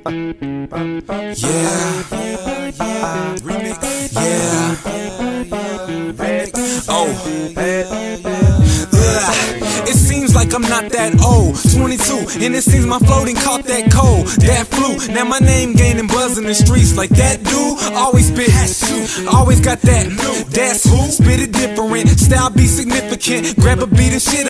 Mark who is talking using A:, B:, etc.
A: Remix. Yeah. Oh. It seems like I'm not that old, 22, and it seems my floating caught that cold, that flu. Now my name gaining buzz in the streets like that dude. Always spit, always got that. That's who spit it different, style be significant. Grab a beat and shit